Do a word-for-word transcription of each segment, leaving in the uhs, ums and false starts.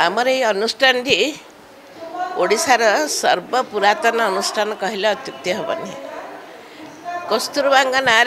आमर ये अनुष्ठान ओडिशार सर्वपुरातन अनुष्ठान कहले अत्युक्ति हेनी। कस्तूरबा ना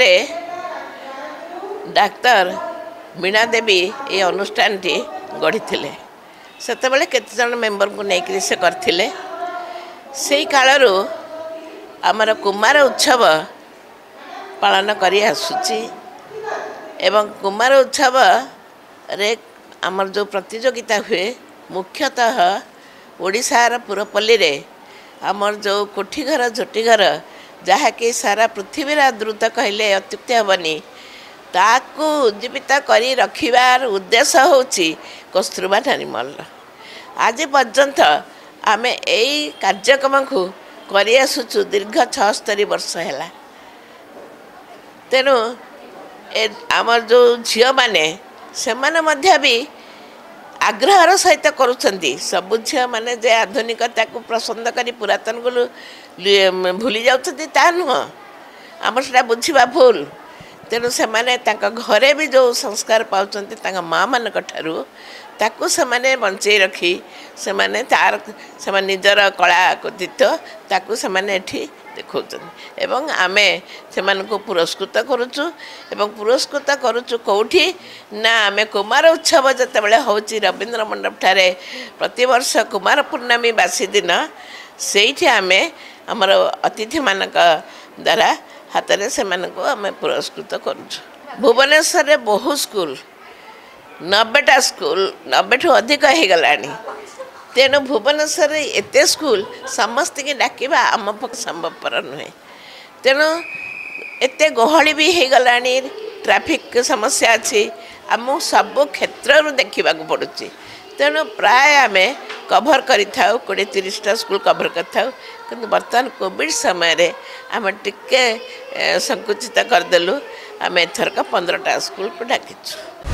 डाक्तर मीणा देवी ये अनुष्ठान गढ़ी से केते जन मेंबर को लेकर से करथिले। से कालरू आमर कुमार उत्सव पालन करी आसुची एवं कुमार उत्सव रे आमर जो प्रतियोगिता हुए मुख्यतः ओडिशार पुरपल्ली रे आमर जो कोठी घर झोटी घर जहाँकि सारा पृथ्वी द्रुत कहले अत्युक्ति हेनी ताकू उज्जीवित करी रखिबार उद्देश्य होची कस्तूरबा नारी महल। आज पर्यंत आमे एई कार्यक्रम को करी आसुचु दीर्घ छस्तरी वर्ष है। तेणु आमर जो झील मैंने से माने भी आग्रहर सहित करुँच सबु झील मैंने जे आधुनिकता को पसंद करी पुरातन को भूली जाता नुह आम से बुझा भूल। तेणु से माने घरे भी जो संस्कार पाँच माँ मान ताकू से माने बंचे रखी से माने तार से निजर कला कृतित्व ताकू से माने एठी देखौछन एवं आमे से को पुरस्कृत करुचु एवं पुरस्कृत करुचु कौठी ना आमे कुमार उत्सव जते बेले होची रवींद्र मंडप ठारे प्रति वर्ष कुमार पूर्णमी बासी दिन सेठी आमे हमर अतिथि मानक द्वारा हाथ में से को आमे पुरस्कृत करुचु। भुवनेश्वर रे बहु स्कूल नब्बेटा स्कूल नब्बे ठू अधिक हो गलानी। तेणु भुवनेश्वर एत स्कूल समस्त की डाकिबा आम पक्ष संभवपर नुहे। तेणु एत गहली भी हो गलानी ट्रैफिक समस्या अच्छी आम सब क्षेत्र देखा पड़ू। तेणु प्राय आम कभर करें कोड़े तीसटा स्कूल कभर कर बर्तमान कोविड समय आम टिके संकुचित करदेलु आम एथरक पंद्रहटा स्कूल को डाकिचु।